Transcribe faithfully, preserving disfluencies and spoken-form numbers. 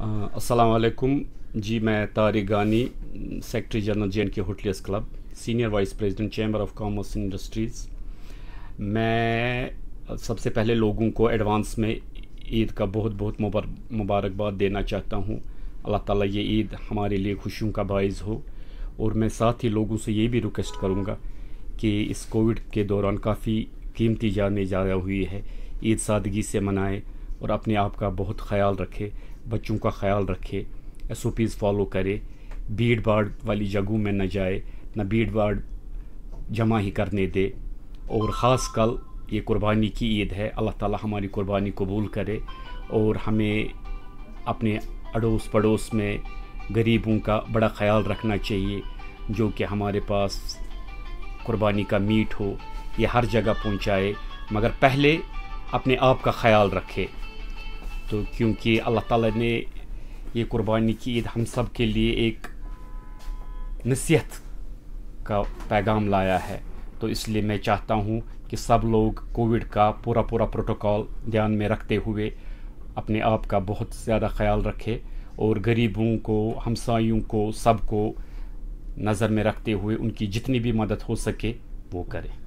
अस्सलाम वालेकुम जी। मैं Tariq Ghani, secretary general J and K hoteliers club, senior vice president chamber of commerce and industries. मैं सबसे पहले लोगों को एडवांस में ईद का बहुत बहुत मुबारकबाद देना चाहता हूँ। अल्लाह ताला ये ईद हमारे लिए खुशियों का बाइस हो। और मैं साथ ही लोगों से ये भी रिक्वेस्ट करूँगा कि इस कोविड के दौरान काफ़ी कीमती जानें ज़ाया हुई है, ईद सादगी से मनाएं और अपने आप का बहुत ख्याल रखें, बच्चों का ख्याल रखें, एस ओ पीज़ फॉलो करे, भीड़ भाड़ वाली जगहों में न जाए, न भीड़ भाड़ जमा ही करने दे। और ख़ास कल ये कुर्बानी की ईद है, अल्लाह ताला हमारी कुर्बानी कबूल करे और हमें अपने अड़ोस पड़ोस में गरीबों का बड़ा ख्याल रखना चाहिए, जो कि हमारे पास कुर्बानी का मीट हो ये हर जगह पहुंचाए, मगर पहले अपने आप का ख्याल रखे। तो क्योंकि अल्लाह ताला ने ये कुर्बानी की ईद हम सब के लिए एक नसीहत का पैगाम लाया है, तो इसलिए मैं चाहता हूँ कि सब लोग कोविड का पूरा पूरा प्रोटोकॉल ध्यान में रखते हुए अपने आप का बहुत ज़्यादा ख्याल रखें और गरीबों को, हमसायों को, सबको नज़र में रखते हुए उनकी जितनी भी मदद हो सके वो करें।